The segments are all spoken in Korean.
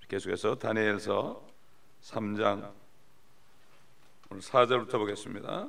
계속해서 다니엘서 3장 오늘 4절부터 보겠습니다.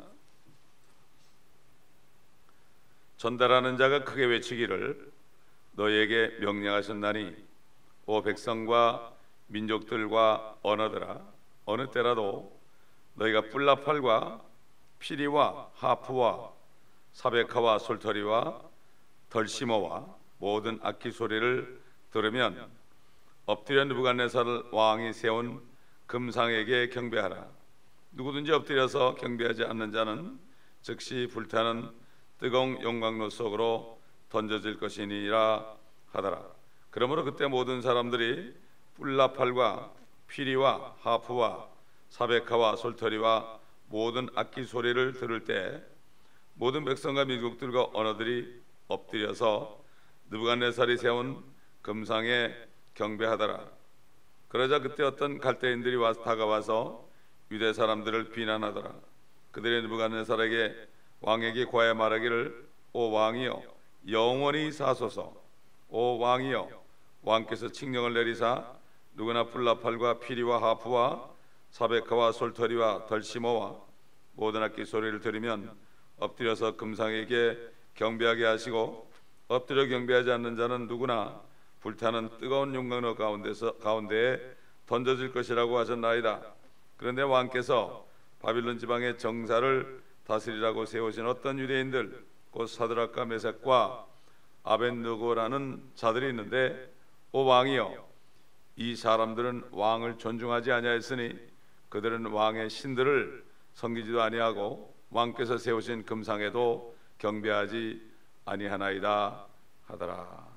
전달하는 자가 크게 외치기를 너희에게 명령하셨나니 오 백성과 민족들과 언어들아 어느 때라도 너희가 뿔나팔과 피리와 하프와 사베카와 솔터리와 덜시모와 모든 악기 소리를 들으면 엎드려 느부갓네살 왕이 세운 금상에게 경배하라. 누구든지 엎드려서 경배하지 않는 자는 즉시 불타는 뜨거운 용광로 속으로 던져질 것이니라 하더라. 그러므로 그때 모든 사람들이 뿔나팔과 피리와 하프와 사베카와 솔터리와 모든 악기 소리를 들을 때 모든 백성과 민족들과 언어들이 엎드려서 느부갓네살이 세운 금상에 경배하더라. 그러자 그때 어떤 갈대인들이 다가와서 유대 사람들을 비난하더라. 그들의 느부갓네살에게 왕에게 고하여 말하기를 오 왕이여 영원히 사소서. 오 왕이여 왕께서 칙령을 내리사 누구나 뿔나팔과 피리와 하프와 사베카와 솔터리와 덜시모와 모든 악기 소리를 들으면 엎드려서 금상에게 경배하게 하시고 엎드려 경배하지 않는 자는 누구나 불타는 뜨거운 용광로 가운데에 던져질 것이라고 하셨나이다. 그런데 왕께서 바빌론 지방의 정사를 다스리라고 세우신 어떤 유대인들 곧 사드락과 메삭과 아벳느고라는 자들이 있는데 오 왕이여 이 사람들은 왕을 존중하지 아니하였으니 그들은 왕의 신들을 섬기지도 아니하고 왕께서 세우신 금상에도 경배하지 아니하나이다 하더라.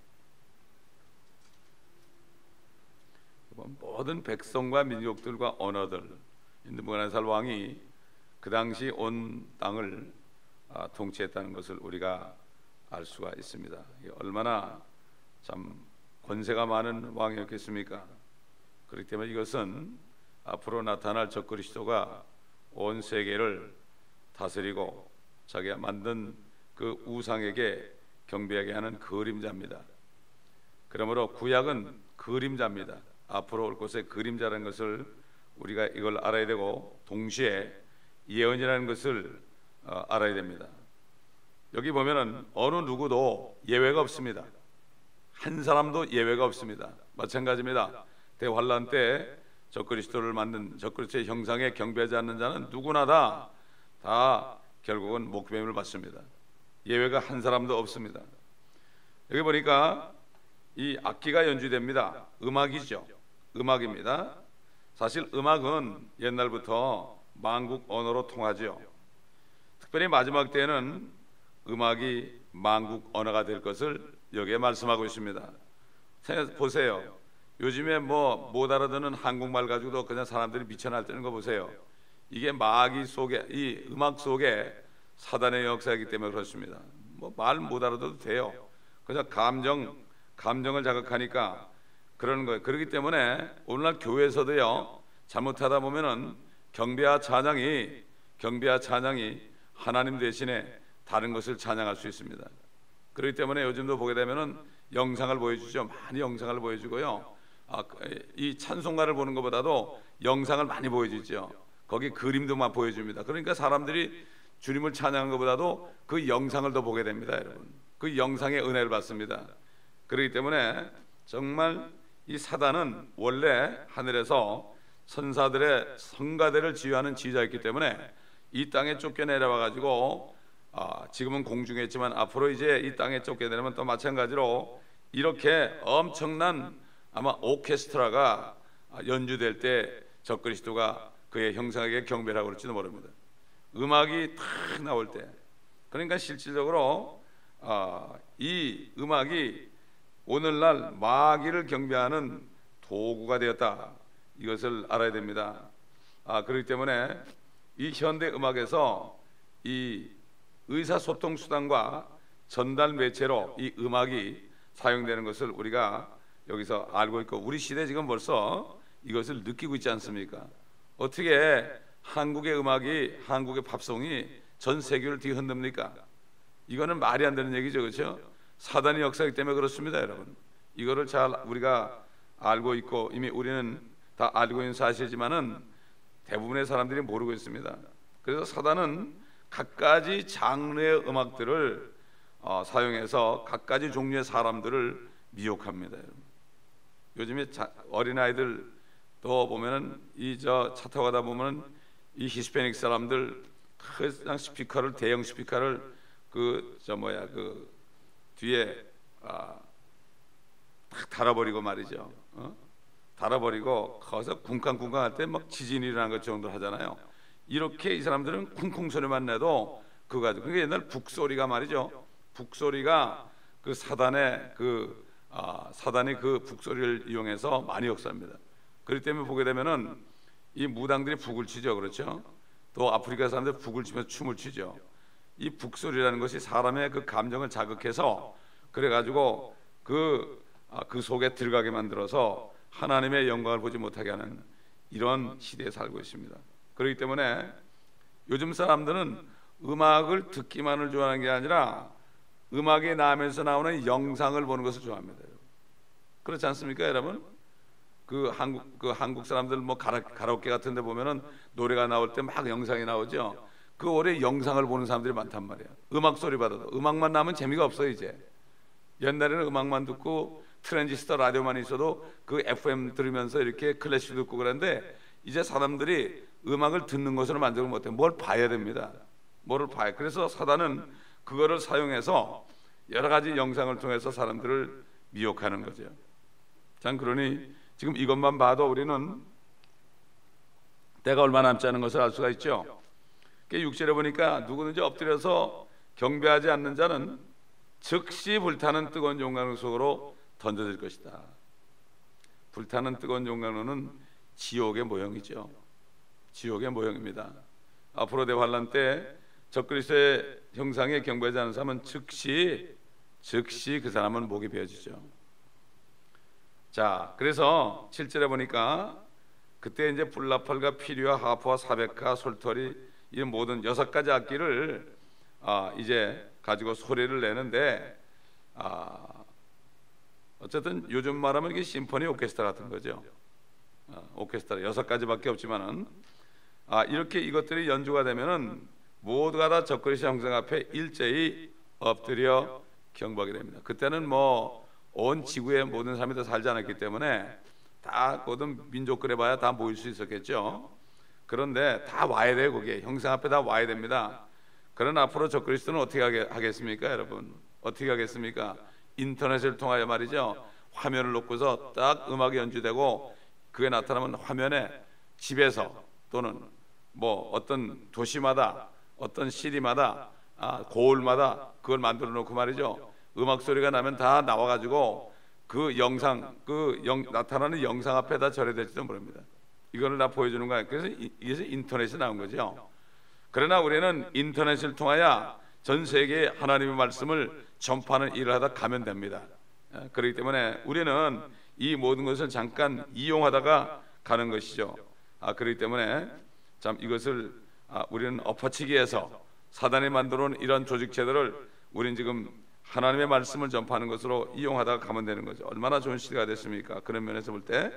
모든 백성과 민족들과 언어들 느부갓네살 왕이 그 당시 온 땅을 통치했다는 것을 우리가 알 수가 있습니다. 얼마나 참 권세가 많은 왕이었겠습니까? 그렇기 때문에 이것은 앞으로 나타날 적그리스도가 온 세계를 다스리고 자기가 만든 그 우상에게 경배하게 하는 그림자입니다. 그러므로 구약은 그림자입니다. 앞으로 올 것의 그림자라는 것을 우리가 이걸 알아야 되고 동시에 예언이라는 것을 알아야 됩니다. 여기 보면은 어느 누구도 예외가 없습니다. 한 사람도 예외가 없습니다. 마찬가지입니다. 대환란 때 적그리스도를 만든 적그리스도의 형상에 경배하지 않는 자는 누구나 다 결국은 목배임을 받습니다. 예외가 한 사람도 없습니다. 여기 보니까 이 악기가 연주됩니다. 음악이죠. 음악입니다. 사실 음악은 옛날부터 만국 언어로 통하죠. 특별히 마지막 때에는 음악이 만국 언어가 될 것을 여기에 말씀하고 있습니다. 보세요. 요즘에 못 알아듣는 한국말 가지고도 그냥 사람들이 미쳐날뛰는 거 보세요. 이게 마귀 속에 이 음악 속에 사단의 역사이기 때문에 그렇습니다. 말 못 알아도 돼요. 그냥 감정을 자극하니까 그러는 거예요. 그렇기 때문에 오늘날 교회에서도요 잘못하다 보면은 경배와 찬양이 하나님 대신에 다른 것을 찬양할 수 있습니다. 그렇기 때문에 요즘도 보게 되면은 영상을 보여주죠. 많이 영상을 보여주고요. 이 찬송가를 보는 것보다도 영상을 많이 보여주죠. 거기 그림도 막 보여줍니다. 그러니까 사람들이 주님을 찬양하는 것보다도 그 영상을 더 보게 됩니다, 여러분. 그 영상의 은혜를 받습니다. 그렇기 때문에 정말 이 사단은 원래 하늘에서 선사들의 성가대를 지휘하는 지휘자였기 때문에 이 땅에 쫓겨내려와 가지고 지금은 공중에 있지만 앞으로 이제 이 땅에 쫓겨내려면 또 마찬가지로 이렇게 엄청난 아마 오케스트라가 연주될 때 적그리스도가 그의 형상에게 경배를 하고 그럴지도 모릅니다. 음악이 탁 나올 때, 그러니까 실질적으로 이 음악이 오늘날 마귀를 경배하는 도구가 되었다, 이것을 알아야 됩니다. 그렇기 때문에 이 현대 음악에서 이 의사소통 수단과 전달 매체로 이 음악이 사용되는 것을 우리가 여기서 알고 있고, 우리 시대 지금 벌써 이것을 느끼고 있지 않습니까? 어떻게 한국의 음악이, 한국의 팝송이 전 세계를 뒤흔듭니까? 이거는 말이 안 되는 얘기죠, 그렇죠? 사단의 역사이기 때문에 그렇습니다, 여러분. 이거를 잘 우리가 알고 있고 이미 우리는 다 알고 있는 사실이지만은 대부분의 사람들이 모르고 있습니다. 그래서 사단은 갖가지 장르의 음악들을 사용해서 갖가지 종류의 사람들을 미혹합니다. 요즘에 어린아이들 또 보면은 차 타고 가다 보면은 이 히스패닉 사람들 그냥 스피커를, 대형 스피커를 그 뒤에 딱 달아버리고 말이죠. 달아버리고 거기서 쿵쾅쿵쾅 할 때 막 지진이 일어난 것 정도 하잖아요. 이렇게 이 사람들은 쿵쿵 소리만 내도 그거 가지고, 그게 옛날 북소리가 말이죠. 북소리가 그 사단이 그 북소리를 이용해서 많이 역사합니다. 그렇기 때문에 보게 되면은 이 무당들이 북을 치죠, 그렇죠? 또 아프리카 사람들 북을 치면서 춤을 추죠. 이 북소리라는 것이 사람의 그 감정을 자극해서 그래가지고 그 속에 들어가게 만들어서 하나님의 영광을 보지 못하게 하는 이런 시대에 살고 있습니다. 그렇기 때문에 요즘 사람들은 음악을 듣기만을 좋아하는 게 아니라 음악이 나면서 나오는 영상을 보는 것을 좋아합니다. 그렇지 않습니까, 여러분? 한국 사람들 뭐 가라오케 같은 데 보면은 노래가 나올 때 막 영상이 나오죠. 그 오래 영상을 보는 사람들이 많단 말이에요. 음악 소리 받아도 음악만 나면 재미가 없어요. 이제 옛날에는 음악만 듣고 트랜지스터 라디오만 있어도 그 FM 들으면서 이렇게 클래식 듣고 그랬는데 이제 사람들이 음악을 듣는 것으로 만족을 못해요. 뭘 봐야 됩니다. 뭐를 봐요. 그래서 사단은 그거를 사용해서 여러 가지 영상을 통해서 사람들을 미혹하는 거죠. 참, 그러니 지금 이것만 봐도 우리는 때가 얼마 남지 않은 것을 알 수가 있죠. 6절에 보니까 누구든지 엎드려서 경배하지 않는 자는 즉시 불타는 뜨거운 용광로 속으로 던져질 것이다. 불타는 뜨거운 용광로는 지옥의 모형이죠. 지옥의 모형입니다. 앞으로 대환란 때 적그리스도의 형상에 경배하지 않는 사람은 즉시 그 사람은 목이 베어지죠. 자, 그래서 7절에 보니까 그때 이제 불나팔과 피리와 하프와 사백화, 솔터리 이런 모든 6가지 악기를 이제 가지고 소리를 내는데 어쨌든 요즘 말하면 이게 심포니 오케스트라 같은 거죠. 오케스트라 6가지밖에 없지만은 이렇게 이것들이 연주가 되면은 모두가 다 적그리스도 형상 앞에 일제히 엎드려 경배하게 됩니다. 그때는 뭐 온 지구의 모든 사람이 다 살지 않았기 때문에 다 모든 민족 그래봐야 다 모일 수 있었겠죠. 그런데 다 와야 돼요. 거기에 형상 앞에 다 와야 됩니다. 그러나 앞으로 적그리스도는 어떻게 하겠습니까, 여러분? 어떻게 하겠습니까? 인터넷을 통하여 말이죠. 화면을 놓고서 딱 음악이 연주되고 그게 나타나면 화면에 집에서 또는 뭐 어떤 도시마다 어떤 시리마다 고을마다 그걸 만들어 놓고 말이죠. 음악 소리가 나면 다 나와가지고 그 영상, 나타나는 영상 앞에 다 절여될지도 모릅니다. 이거를 다 보여주는 거예요. 그래서 인터넷이 나온 거죠. 그러나 우리는 인터넷을 통하여 전 세계에 하나님의 말씀을 전파하는 일을 하다 가면 됩니다. 그렇기 때문에 우리는 이 모든 것을 잠깐 이용하다가 가는 것이죠. 그렇기 때문에 참 이것을 우리는 엎어치기 위해서 사단이 만들어 놓은 이런 조직체들을 우리는 지금 하나님의 말씀을 전파하는 것으로 이용하다가 가면 되는 거죠. 얼마나 좋은 시대가 됐습니까? 그런 면에서 볼 때,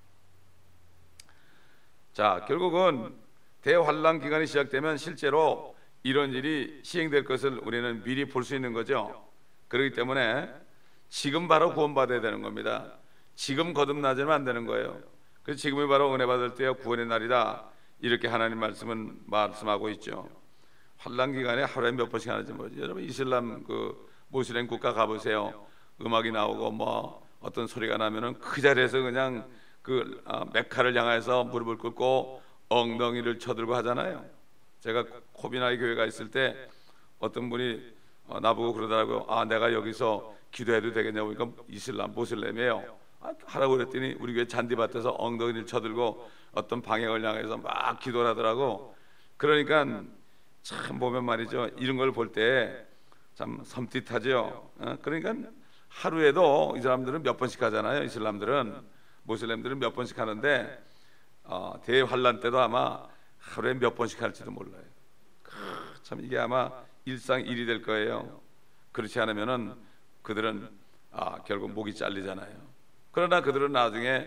자, 결국은 대환란 기간이 시작되면 실제로 이런 일이 시행될 것을 우리는 미리 볼 수 있는 거죠. 그렇기 때문에 지금 바로 구원받아야 되는 겁니다. 지금 거듭나지면 안 되는 거예요. 그래서 지금이 바로 은혜 받을 때와 구원의 날이다, 이렇게 하나님 말씀은 말씀하고 있죠. 환란 기간에 하루에 몇 번씩 하는지 모르죠. 여러분 이슬람 모슬렘 국가 가보세요. 음악이 나오고 뭐 어떤 소리가 나면은 그 자리에서 그냥 메카를 향해서 무릎을 꿇고 엉덩이를 쳐들고 하잖아요. 제가 코비나이 교회가 있을 때 어떤 분이 나보고 그러더라고요. 내가 여기서 기도해도 되겠냐고. 그러니까 이슬람 모슬렘이에요. 하라고 그랬더니 우리 교회 잔디밭에서 엉덩이를 쳐들고 어떤 방향을 향해서 막 기도를 하더라고. 그러니까 참 보면 말이죠, 이런 걸 볼 때 참 섬찟하죠. 그러니까 하루에도 이 사람들은 몇 번씩 하잖아요. 이슬람들은, 모슬렘들은 몇 번씩 하는데 대환란 때도 아마 하루에 몇 번씩 할지도 몰라요. 참 이게 아마 일상일이 될 거예요. 그렇지 않으면은 그들은 결국 목이 잘리잖아요. 그러나 그들은 나중에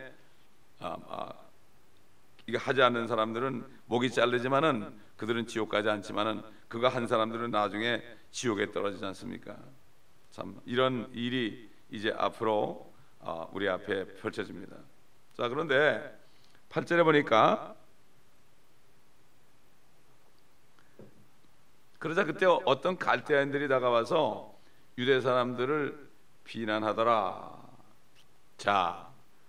이거 하지 않는 사람들은 목이 잘리지만은 그들은 지옥 가지 않지만은 그거 한 사람들은 나중에 지옥에 떨어지지 않습니까? 참 이런 일이 이제 앞으로 우리 앞에 펼쳐집니다. 자, 그런데 8절에 보니까 그러자 그때 어떤 갈대아인들이 다가와서 유대 사람들을 비난하더라. 자,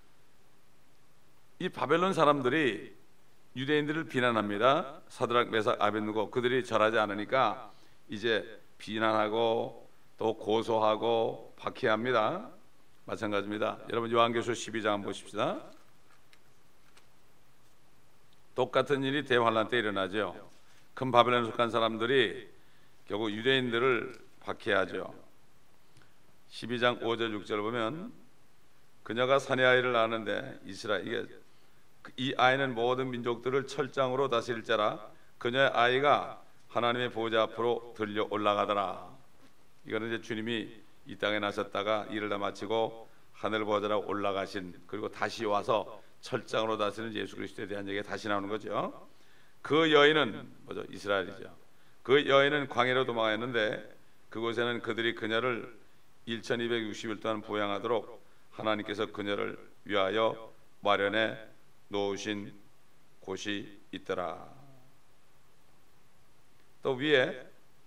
이 바벨론 사람들이 유대인들을 비난합니다. 사드락, 메삭, 아벳느고 그들이 절하지 않으니까 이제 비난하고 또 고소하고 박해합니다. 마찬가지입니다. 여러분 요한계시록 12장 한번 보십시다. 똑같은 일이 대환란 때 일어나죠. 큰 바벨론에 속한 사람들이 결국 유대인들을 박해하죠. 12장 5절 6절 보면 그녀가 사내 아이를 낳았는데 이 아이는 모든 민족들을 철장으로 다스릴 자라. 그녀의 아이가 하나님의 보좌 앞으로 들려 올라가더라. 이거는 이제 주님이 이 땅에 나셨다가 일을 다 마치고 하늘 보좌로 올라가신, 그리고 다시 와서 철장으로 다스리는 예수 그리스도에 대한 얘기가 다시 나오는 거죠. 그 여인은 뭐죠? 이스라엘이죠. 그 여인은 광야로 도망했는데 그곳에는 그들이 그녀를 1260일 동안 보양하도록 하나님께서 그녀를 위하여 마련해 놓으신 곳이 있더라. 또 위에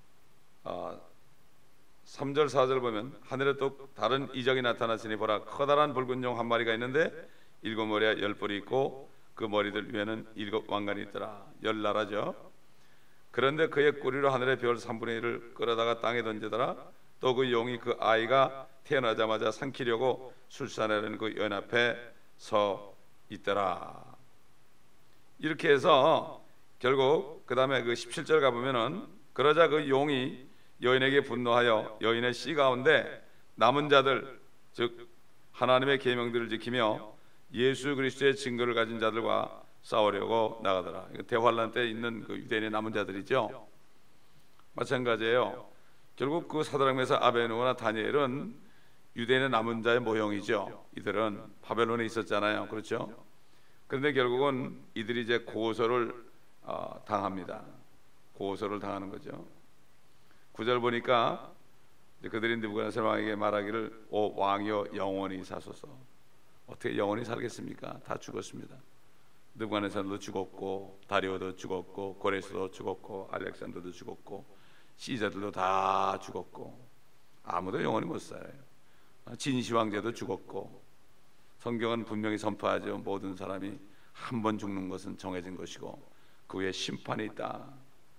3절 4절 보면 하늘에 또 다른 이적이 나타났으니 보라, 커다란 붉은 용 한 마리가 있는데 7머리에 10뿔이 있고 그 머리들 위에는 7 왕관이 있더라. 10나라죠. 그런데 그의 꼬리로 하늘의 별 3분의 1을 끌어다가 땅에 던지더라. 또 그 용이 그 아이가 태어나자마자 삼키려고 술사내는 그 여인 앞에 서 있더라. 이렇게 해서 결국 그 다음에 그 17절 가보면은 그러자 그 용이 여인에게 분노하여 여인의 씨 가운데 남은 자들, 즉 하나님의 계명들을 지키며 예수 그리스도의 증거를 가진 자들과 싸우려고 나가더라. 대환란 때 있는 그 유대인의 남은 자들이죠. 마찬가지예요. 결국 그 사드락, 메삭, 아벳느고나 다니엘은 유대인의 남은 자의 모형이죠. 이들은 바벨론에 있었잖아요. 그렇죠? 그런데 결국은 이들이 이제 고소를 당합니다. 고소를 당하는 거죠. 9절 보니까 그들이 느부갓네살 왕에게 말하기를 오 왕이여 영원히 사소서. 어떻게 영원히 살겠습니까? 다 죽었습니다. 느부갓네살도 죽었고 다리오도 죽었고 고레스도 죽었고 알렉산더도 죽었고 시저들도 다 죽었고 아무도 영원히 못 살아요. 진시 왕제도 죽었고 성경은 분명히 선포하죠. 모든 사람이 한 번 죽는 것은 정해진 것이고 그 후에 심판이 있다.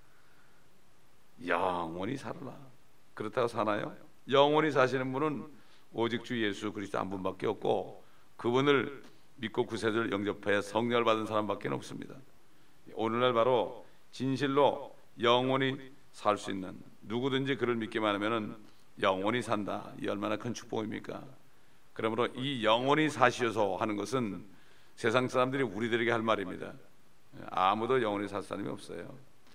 영원히 살아라. 그렇다고 사나요? 영원히 사시는 분은 오직 주 예수 그리스도 한 분밖에 없고 그분을 믿고 구세주를 영접하여 성령을 받은 사람밖에 없습니다. 오늘날 바로 진실로 영원히 살 수 있는 누구든지 그를 믿기만 하면은 영원히 산다. 이 얼마나 큰 축복입니까? 그러므로 이 영원히 사시어서 하는 것은 세상 사람들이 우리들에게 할 말입니다. 아무도 영원히 살 사람이 없어요.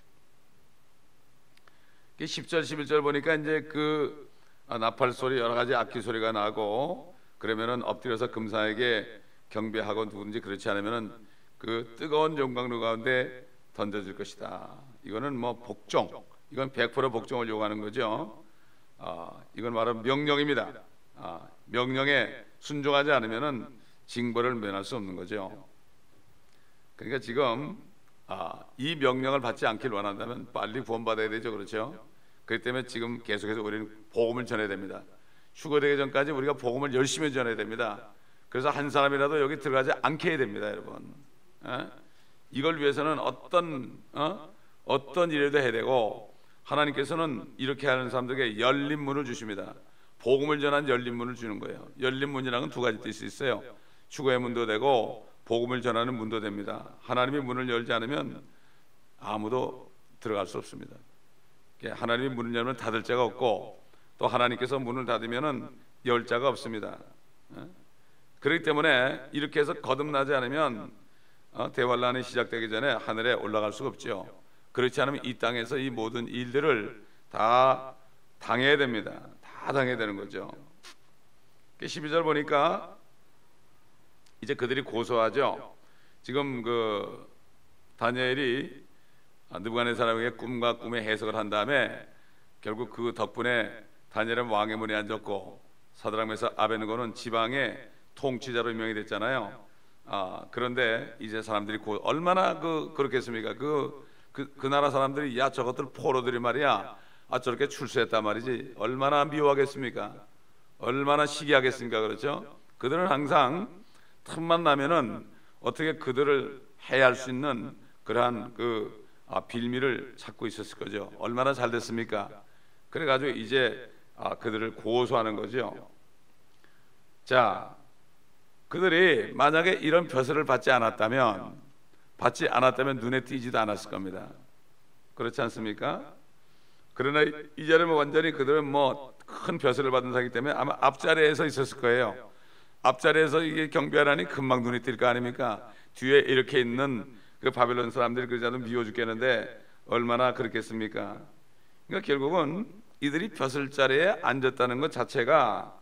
10절 11절 보니까 이제 그 나팔 소리 여러 가지 악기 소리가 나고 그러면은 엎드려서 금사에게 경배하고 누구든지 그렇지 않으면은 그 뜨거운 용광로 가운데 던져질 것이다. 이거는 뭐 복종, 이건 100% 복종을 요구하는 거죠. 이건 바로 명령입니다. 명령에 순종하지 않으면은 징벌을 면할 수 없는 거죠. 그러니까 지금 이 명령을 받지 않길 원한다면 빨리 구원받아야 되죠. 그렇죠? 그렇기 때문에 지금 계속해서 우리는 복음을 전해야 됩니다. 휴거되기 전까지 우리가 복음을 열심히 전해야 됩니다. 그래서 한 사람이라도 여기 들어가지 않게 해야 됩니다, 여러분. 이걸 위해서는 어떤 일에도 해야 되고 하나님께서는 이렇게 하는 사람들에게 열린 문을 주십니다. 복음을 전한 열린 문을 주는 거예요. 열린 문이라는 두 가지 뜻이 있어요. 휴거의 문도 되고 복음을 전하는 문도 됩니다. 하나님이 문을 열지 않으면 아무도 들어갈 수 없습니다. 하나님이 문을 열면 닫을 자가 없고 또 하나님께서 문을 닫으면 열 자가 없습니다. 그렇기 때문에 이렇게 해서 거듭나지 않으면 대환란이 시작되기 전에 하늘에 올라갈 수가 없죠. 그렇지 않으면 이 땅에서 이 모든 일들을 다 당해야 됩니다. 다 당해야 되는 거죠. 12절 보니까 이제 그들이 고소하죠. 지금 그 다니엘이 느부갓네살에게 꿈과 꿈의 해석을 한 다음에 결국 그 덕분에 다니엘은 왕의 문에 앉았고 사드락 메삭 아베느고는 지방의 통치자로 임명이 됐잖아요. 그런데 이제 사람들이 얼마나 그렇겠습니까? 그 나라 사람들이 야 저것들 포로들이 말이야 저렇게 출세했단 말이지 얼마나 미워하겠습니까? 얼마나 시기하겠습니까? 그렇죠? 그들은 항상 틈만 나면은 어떻게 그들을 해할 수 있는 그러한 빌미를 찾고 있었을 거죠. 얼마나 잘 됐습니까? 그래가지고 이제 그들을 고소하는 거죠. 자, 그들이 만약에 이런 벼슬을 받지 않았다면 눈에 띄지도 않았을 겁니다. 그렇지 않습니까? 그러나 이제는 완전히 그들은 큰 벼슬을 받은 사람이기 때문에 아마 앞자리에서 있었을 거예요. 앞자리에서 이게 경배하라니 금방 눈에 띌 거 아닙니까? 뒤에 이렇게 있는 그 바벨론 사람들이 그 자도 미워 죽겠는데 얼마나 그렇겠습니까? 그러니까 결국은 이들이 벼슬 자리에 앉았다는 것 자체가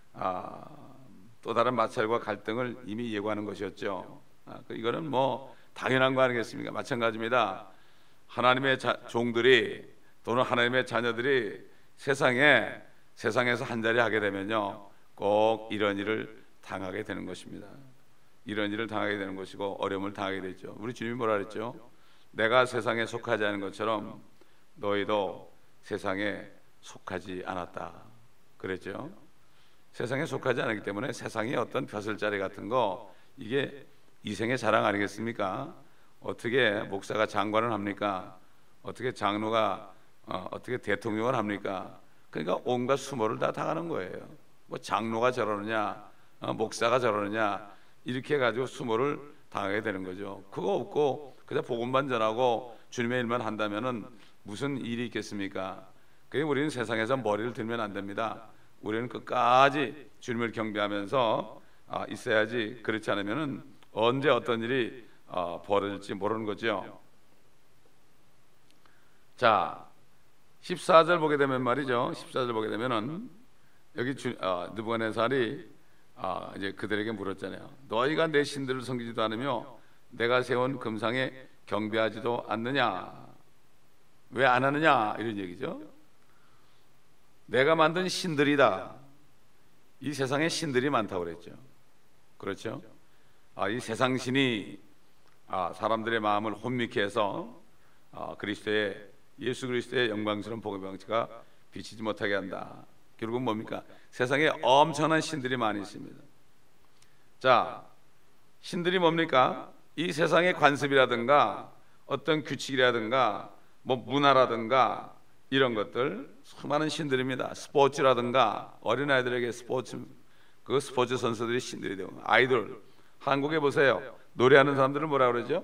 또 다른 마찰과 갈등을 이미 예고하는 것이었죠. 이거는 당연한 거 아니겠습니까? 마찬가지입니다. 하나님의 종들이 또는 하나님의 자녀들이 세상에서 한 자리 하게 되면요 꼭 이런 일을 당하게 되는 것입니다. 이런 일을 당하게 되는 것이고 어려움을 당하게 되죠. 우리 주님이 뭐라 그랬죠? 내가 세상에 속하지 않은 것처럼 너희도 세상에 속하지 않았다 그랬죠. 세상에 속하지 않기 때문에 세상의 어떤 벼슬자리 같은 거 이게 이생의 자랑 아니겠습니까? 어떻게 목사가 장관을 합니까? 어떻게 장로가 어떻게 대통령을 합니까? 그러니까 온갖 수모를 다 당하는 거예요. 장로가 저러느냐 목사가 저러느냐 이렇게 해가지고 수모를 당하게 되는 거죠. 그거 없고 그냥 복음만 전하고 주님의 일만 한다면은 무슨 일이 있겠습니까? 그러니까 우리는 세상에서 머리를 들면 안 됩니다. 우리는 끝까지 주님을 경배하면서 있어야지. 그렇지 않으면은 언제 어떤 일이 벌어질지 모르는 거죠. 자, 14절 보게 되면 말이죠. 14절 보게 되면은 여기 느부갓네살이 이제 그들에게 물었잖아요. 너희가 내 신들을 섬기지도 않으며 내가 세운 금상에 경배하지도 않느냐? 왜 안 하느냐? 이런 얘기죠. 내가 만든 신들이다. 이 세상에 신들이 많다고 그랬죠. 그렇죠? 이 세상 신이 사람들의 마음을 혼미케 해서 예수 그리스도의 영광스러운 복음의 방식가 비치지 못하게 한다. 결국은 뭡니까? 세상에 엄청난 신들이 많이 있습니다. 자, 신들이 뭡니까? 이 세상의 관습이라든가 어떤 규칙이라든가 문화라든가 이런 것들 수많은 신들입니다. 스포츠라든가 어린아이들에게 스포츠 선수들이 신들이 되고 아이돌. 한국에 보세요. 노래하는 사람들은 뭐라 그러죠?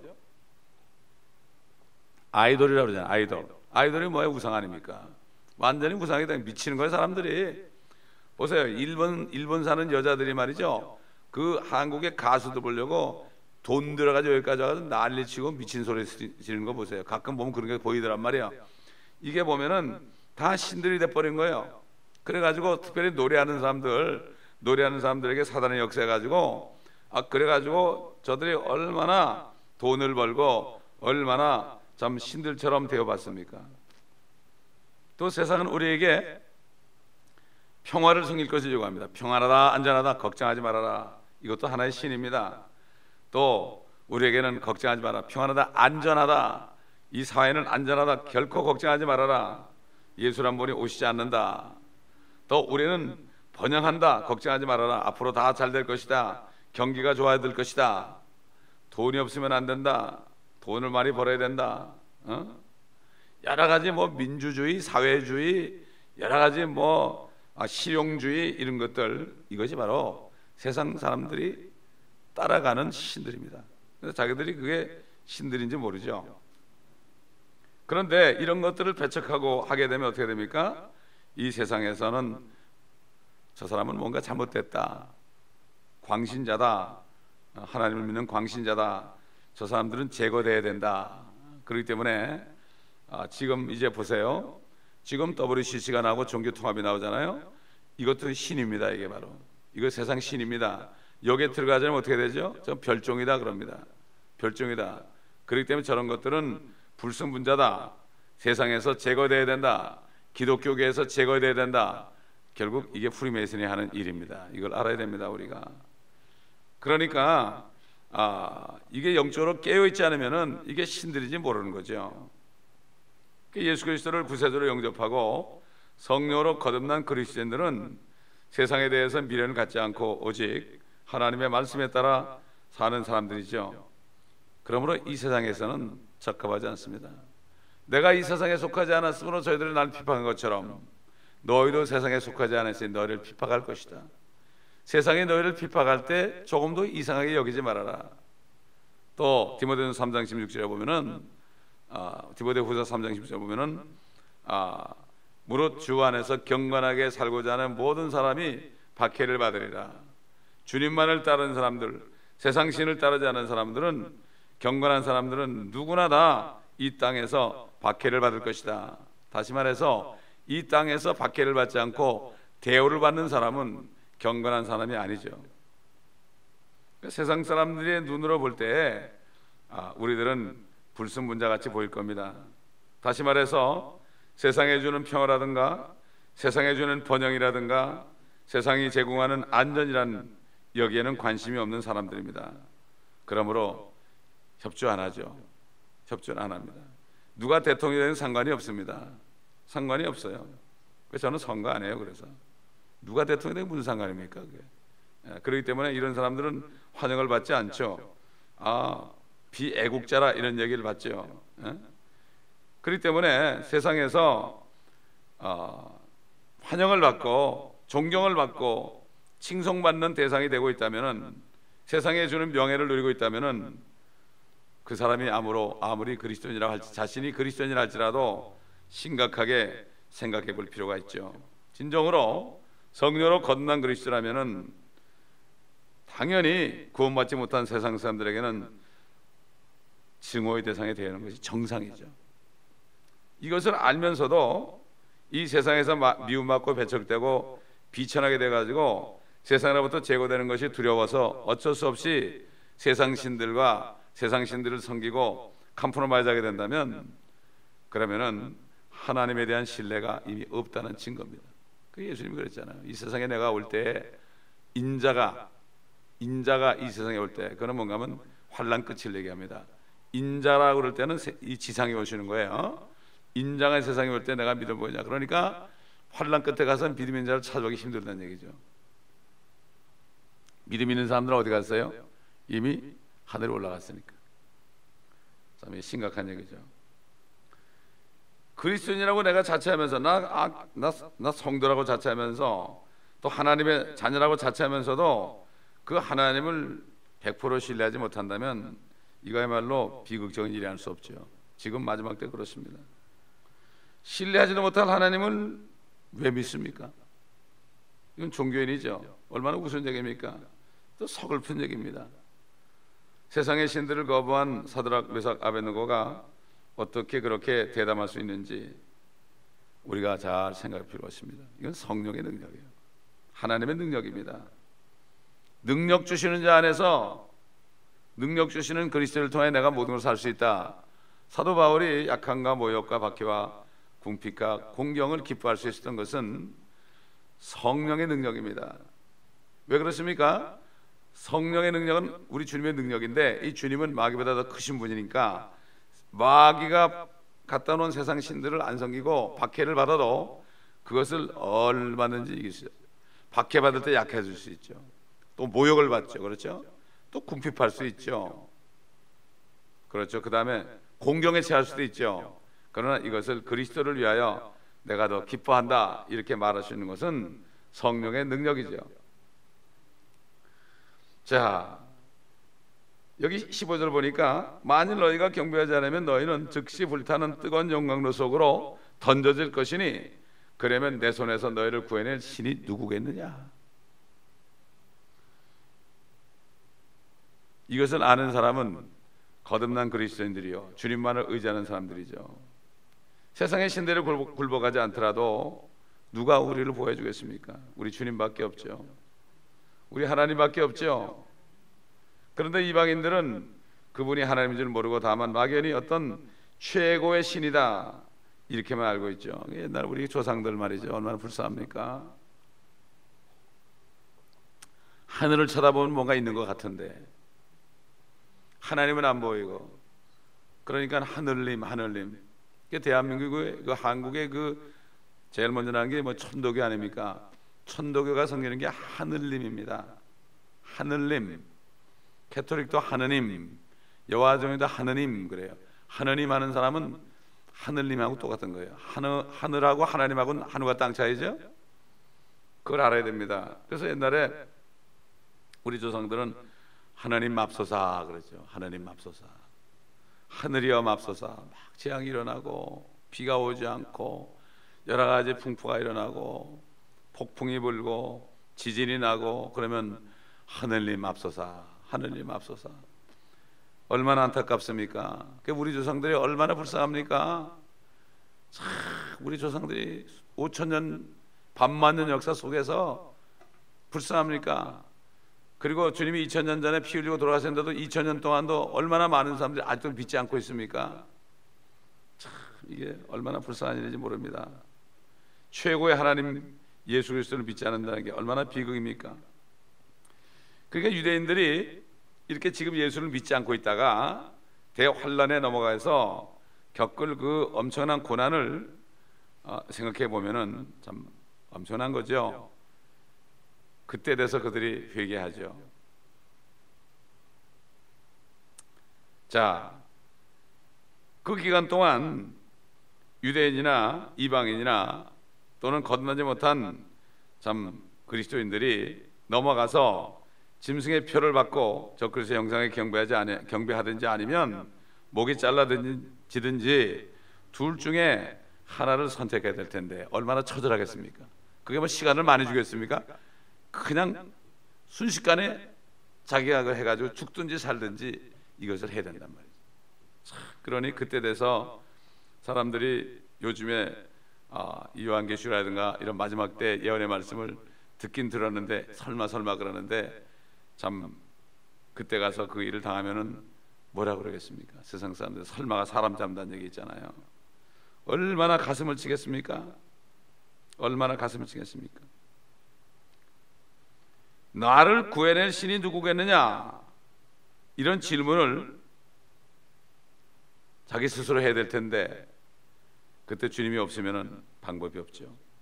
아이돌이라고 그러잖아요. 아이돌이 뭐예요? 우상 아닙니까? 완전히 우상이다. 미치는 거예요 사람들이. 보세요. 일본 사는 여자들이 말이죠. 그 한국의 가수들 보려고 돈 들어가지고 여기까지 와서 난리치고 미친 소리 지르는 거 보세요. 가끔 보면 그런 게 보이더란 말이에요. 이게 보면은 다 신들이 돼버린 거예요. 그래가지고 특별히 노래하는 사람들에게 사단의 역사해가지고 그래가지고 저들이 얼마나 돈을 벌고 얼마나 참 신들처럼 되어봤습니까? 또 세상은 우리에게 평화를 섬길 것을 요구합니다. 평안하다, 안전하다, 걱정하지 말아라. 이것도 하나의 신입니다. 또 우리에게는 걱정하지 마라. 평안하다, 안전하다. 이 사회는 안전하다. 결코 걱정하지 말아라. 예수란 분이 오시지 않는다. 또 우리는 번영한다. 걱정하지 말아라. 앞으로 다 잘 될 것이다. 경기가 좋아야 될 것이다. 돈이 없으면 안 된다. 돈을 많이 벌어야 된다. 여러 가지 민주주의, 사회주의, 여러 가지 실용주의 이런 것들, 이것이 바로 세상 사람들이 따라가는 신들입니다. 그래서 자기들이 그게 신들인지 모르죠. 그런데 이런 것들을 배척하고 하게 되면 어떻게 됩니까? 이 세상에서는 저 사람은 뭔가 잘못됐다, 광신자다, 하나님을 믿는 광신자다, 저 사람들은 제거돼야 된다. 그렇기 때문에 지금 이제 보세요. 지금 WCC가 나오고 종교통합이 나오잖아요. 이것도 신입니다. 이게 바로 이거 세상 신입니다. 여기에 들어가자면 어떻게 되죠? 저 별종이다 그럽니다. 별종이다. 그렇기 때문에 저런 것들은 불순분자다. 세상에서 제거돼야 된다. 기독교계에서 제거돼야 된다. 결국 이게 프리메이슨이 하는 일입니다. 이걸 알아야 됩니다, 우리가. 그러니까 이게 영적으로 깨어있지 않으면은 이게 신들인지 모르는 거죠. 예수 그리스도를 구세주로 영접하고 성령으로 거듭난 그리스도인들은 세상에 대해서 미련을 갖지 않고 오직 하나님의 말씀에 따라 사는 사람들이죠. 그러므로 이 세상에서는 적합하지 않습니다. 내가 이 세상에 속하지 않았으므로 저희들이 나를 비판한 것처럼 너희도 세상에 속하지 않았으니 너희를 비판할 것이다. 세상이 너희를 비판할 때 조금도 이상하게 여기지 말아라. 또 디모데후서 3장 16절에 보면은 디모데후서 3장 16절에 보면은 무릇 주 안에서 경건하게 살고자 하는 모든 사람이 박해를 받으리라. 주님만을 따르는 사람들, 세상 신을 따르지 않은 사람들은, 경건한 사람들은 누구나 다 이 땅에서 박해를 받을 것이다. 다시 말해서 이 땅에서 박해를 받지 않고 대우를 받는 사람은 경건한 사람이 아니죠. 세상 사람들의 눈으로 볼 때 우리들은 불순분자같이 보일 겁니다. 다시 말해서 세상에 주는 평화라든가 세상에 주는 번영이라든가 세상이 제공하는 안전이란 여기에는 관심이 없는 사람들입니다. 그러므로 협조 안 하죠. 협조는 안 합니다. 누가 대통령이 되는 상관이 없습니다. 상관이 없어요. 그래서 저는 선거 안 해요. 그래서 누가 대통령이 되는 무슨 상관입니까? 그게. 그렇기 때문에 이런 사람들은 환영을 받지 않죠. 비애국자라 이런 얘기를 받죠. 그렇기 때문에 세상에서 환영을 받고 존경을 받고 칭송받는 대상이 되고 있다면은, 세상에 주는 명예를 누리고 있다면은 그 사람이 아무리 그리스도인이라고 할지, 자신이 그리스도인이라 할지라도 심각하게 생각해 볼 필요가 있죠. 진정으로 성령으로 거듭난 그리스도라면은 당연히 구원받지 못한 세상 사람들에게는 증오의 대상이 되는 것이 정상이죠. 이것을 알면서도 이 세상에서 미움받고 배척되고 비천하게 돼가지고 세상으로부터 제거되는 것이 두려워서 어쩔 수 없이 세상 신들과 세상 신들을 섬기고 컴프로마이즈하게 된다면, 그러면은 하나님에 대한 신뢰가 이미 없다는 증거입니다. 그 예수님이 그랬잖아요. 이 세상에 내가 올 때 인자가 이 세상에 올 때, 그는 뭔가 하면 환난 끝을 얘기합니다. 인자라고 그럴 때는 이 지상에 오시는 거예요. 인자가 세상에 올 때 내가 믿어 보이냐. 그러니까 환난 끝에 가서 믿음 있는 자를 찾아오기 힘들다는 얘기죠. 믿음 있는 사람들은 어디 갔어요? 이미 하늘에 올라갔으니까. 참 심각한 얘기죠. 그리스도인이라고 내가 자처하면서 나 성도라고 자처하면서 또 하나님의 자녀라고 자처하면서도 그 하나님을 100% 신뢰하지 못한다면 이거야말로 비극적인 일이 할 수 없죠. 지금 마지막 때 그렇습니다. 신뢰하지도 못할 하나님을 왜 믿습니까? 이건 종교인이죠. 얼마나 우스운 얘기입니까? 또 서글픈 얘기입니다. 세상의 신들을 거부한 사드락, 메삭, 아벳느고가 어떻게 그렇게 대담할 수 있는지 우리가 잘 생각할 필요가 있습니다. 이건 성령의 능력이에요. 하나님의 능력입니다. 능력 주시는 자 안에서, 능력 주시는 그리스도를 통해 내가 모든 걸 살 수 있다. 사도 바울이 약함과 모욕과 박해와 궁핍과 공경을 기뻐할 수 있었던 것은 성령의 능력입니다. 왜 그렇습니까? 성령의 능력은 우리 주님의 능력인데, 이 주님은 마귀보다 더 크신 분이니까 마귀가 갖다 놓은 세상 신들을 안 섬기고 박해를 받아도 그것을 얼마든지 이길 수 있어요. 박해받을 때 약해질 수 있죠. 또 모욕을 받죠. 그렇죠? 또 궁핍할 수 있죠. 그렇죠. 그 다음에 공경에 처할 수도 있죠. 그러나 이것을 그리스도를 위하여 내가 더 기뻐한다 이렇게 말할 수 있는 것은 성령의 능력이죠. 자, 여기 15절 보니까 만일 너희가 경배하지 않으면 너희는 즉시 불타는 뜨거운 용광로 속으로 던져질 것이니 그러면 내 손에서 너희를 구해낼 신이 누구겠느냐. 이것을 아는 사람은 거듭난 그리스도인들이요, 주님만을 의지하는 사람들이죠. 세상의 신들을 굴복하지 않더라도 누가 우리를 보호해 주겠습니까? 우리 주님밖에 없죠. 우리 하나님밖에 없죠. 그런데 이방인들은 그분이 하나님인 줄 모르고 다만 막연히 어떤 최고의 신이다 이렇게만 알고 있죠. 옛날 우리 조상들 말이죠. 얼마나 불쌍합니까? 하늘을 쳐다보면 뭔가 있는 것 같은데 하나님은 안 보이고, 그러니까 하늘님 대한민국의 한국의 제일 먼저 나는 게 뭐 천도교 아닙니까? 천도교가 섬기는 게 하늘님입니다. 하늘님. 캐톨릭도 하느님, 여호와종교도 하느님 그래요. 하느님 하는 사람은 하늘님하고 똑같은 거예요. 하늘하고 하나님하고는 하늘과 땅 차이죠. 그걸 알아야 됩니다. 그래서 옛날에 우리 조상들은 하나님 맙소사 그러죠. 하나님 맙소사. 하늘이여 맙소사. 막 재앙이 일어나고 비가 오지 않고 여러 가지 풍파가 일어나고 폭풍이 불고 지진이 나고 그러면 하늘님 맙소사, 하늘님 맙소사. 얼마나 안타깝습니까? 우리 조상들이 얼마나 불쌍합니까? 참 우리 조상들이 5,000년 반만년 역사 속에서 불쌍합니까? 그리고 주님이 2000년 전에 피 흘리고 돌아가셨는데도 2000년 동안도 얼마나 많은 사람들이 아직도 믿지 않고 있습니까? 참 이게 얼마나 불쌍한 일인지 모릅니다. 최고의 하나님 예수 그리스도를 믿지 않는다는 게 얼마나 비극입니까? 그러니까 유대인들이 이렇게 지금 예수를 믿지 않고 있다가 대환란에 넘어가서 겪을 그 엄청난 고난을 생각해 보면은 참 엄청난 거죠. 그때 돼서 그들이 회개하죠. 자, 그 기간 동안 유대인이나 이방인이나 또는 거듭나지 못한 참 그리스도인들이 넘어가서 짐승의 표를 받고 적그리스도 형상에 경배하든지 아니면 목이 잘라지든지 둘 중에 하나를 선택해야 될 텐데 얼마나 처절하겠습니까? 그게 뭐 시간을 많이 주겠습니까? 그냥 순식간에 자기가 해가지고 죽든지 살든지 이것을 해야 된단 말이죠. 그러니 그때 돼서 사람들이 요즘에 요한계시라든가 이런 마지막 때 예언의 말씀을 듣긴 들었는데 설마 그러는데 참 그때 가서 그 일을 당하면은 뭐라 그러겠습니까? 세상 사람들 설마가 사람 잡는다는 얘기 있잖아요. 얼마나 가슴을 치겠습니까? 얼마나 가슴을 치겠습니까? 나를 구해낼 신이 누구겠느냐? 이런 질문을 자기 스스로 해야 될 텐데 그때 주님이 없으면은 방법이 없죠.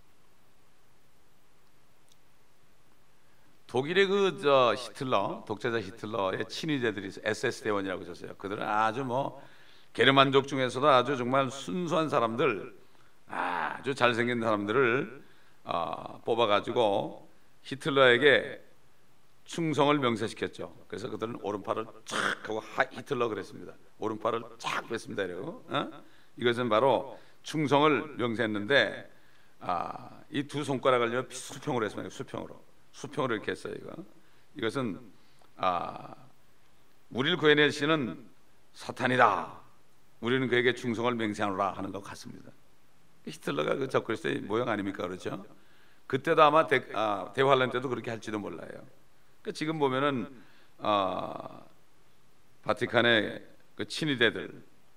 독일의 히틀러, 독재자 히틀러의 친위대들이 SS 대원이라고 있었어요. 그들은 아주 게르만족 중에서도 아주 정말 순수한 사람들, 아주 잘생긴 사람들을 뽑아가지고 히틀러에게 충성을 명세시켰죠. 그래서 그들은 오른팔을 쫙 하고 히틀러 그랬습니다. 오른팔을 쫙 뺐습니다. 이러고 이것은 바로 충성을 명세했는데 이 두 손가락을 수평으로 했습니다. 수평으로 이렇게 했어요. 이것은 우리를 구해낼 신은 사탄이다. 우리는 그에게 충성을 맹세하노라 하는 것 같습니다. 히틀러가 그 적그리스도의 모형 아닙니까? 그렇죠? 그때도 아마 대환란 때도 그렇게 할지도 몰라요. 그러니까 지금 보면은 바티칸의 그 친위대들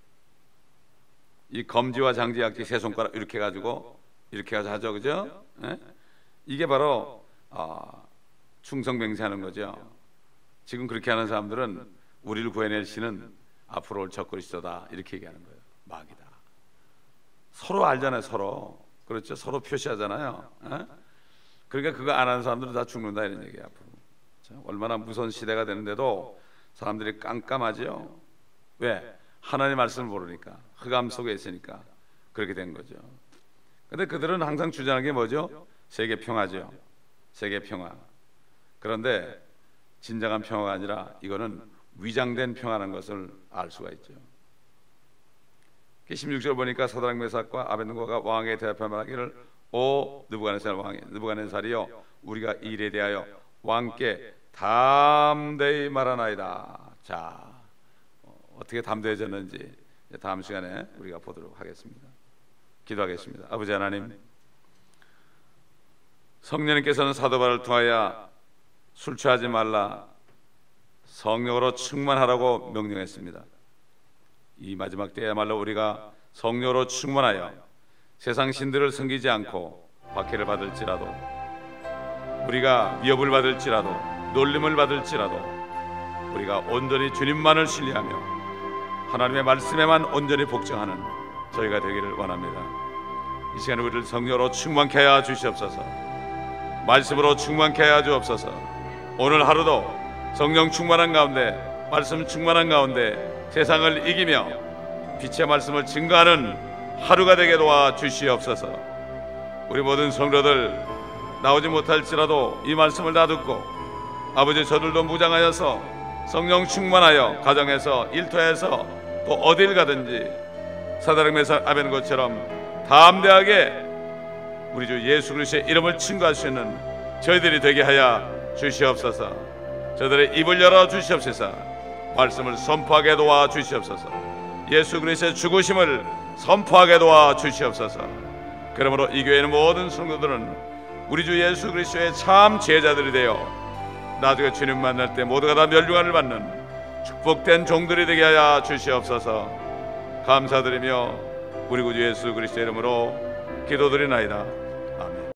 이 검지와 장지 약지 세 손가락 이렇게 가지고 하죠, 그죠? 예? 이게 바로 충성 맹세하는 거죠. 지금 그렇게 하는 사람들은 우리를 구해낼 신은 앞으로 올 적그리스도다 이렇게 얘기하는 거예요. 마귀다. 서로 알잖아요. 서로 그렇죠. 서로 표시하잖아요. 에? 그러니까 그거 안 하는 사람들은 다 죽는다 이런 얘기예요. 앞으로 자, 얼마나 무서운 시대가 되는데도 사람들이 깜깜하죠. 왜? 하나님의 말씀을 모르니까 흑암 속에 있으니까 그렇게 된 거죠. 근데 그들은 항상 주장하는 게 뭐죠? 세계 평화죠. 세계 평화. 그런데 진정한 평화가 아니라 이거는 위장된 평화라는 것을 알 수가 있죠. 16절 보니까 사드락 메삭과 아벳느고가 왕에게 대답하여 말하기를 오 느부갓네살이여 우리가 이 일에 대하여 왕께 담대히 말하나이다. 자, 어떻게 담대해졌는지 다음 시간에 우리가 보도록 하겠습니다. 기도하겠습니다. 아버지 하나님, 성령님께서는 사도 바울을 통하여 술 취하지 말라, 성령으로 충만하라고 명령했습니다. 이 마지막 때야말로 우리가 성령으로 충만하여 세상 신들을 섬기지 않고 박해를 받을지라도, 우리가 위협을 받을지라도, 놀림을 받을지라도 우리가 온전히 주님만을 신뢰하며 하나님의 말씀에만 온전히 복종하는 저희가 되기를 원합니다. 이 시간에 우리를 성령으로 충만케 하여 주시옵소서. 말씀으로 충만케 하여 주옵소서. 오늘 하루도 성령 충만한 가운데, 말씀 충만한 가운데 세상을 이기며 빛의 말씀을 증거하는 하루가 되게 도와 주시옵소서. 우리 모든 성도들 나오지 못할지라도 이 말씀을 다 듣고 아버지 저들도 무장하여서 성령 충만하여 가정에서, 일터에서, 또 어딜 가든지 사도행 메사 아멘 것처럼 담대하게 우리 주 예수 그리스도의 이름을 증거할 수 있는 저희들이 되게 하여 주시옵소서. 저들의 입을 열어 주시옵소서. 말씀을 선포하게 도와 주시옵소서. 예수 그리스도의 죽으심을 선포하게 도와 주시옵소서. 그러므로 이 교회의 모든 성도들은 우리 주 예수 그리스도의 참 제자들이 되어 나중에 주님 만날 때 모두가 다 멸류관을 받는 축복된 종들이 되게 하여 주시옵소서. 감사드리며 우리 구주 예수 그리스도의 이름으로 기도드리나이다.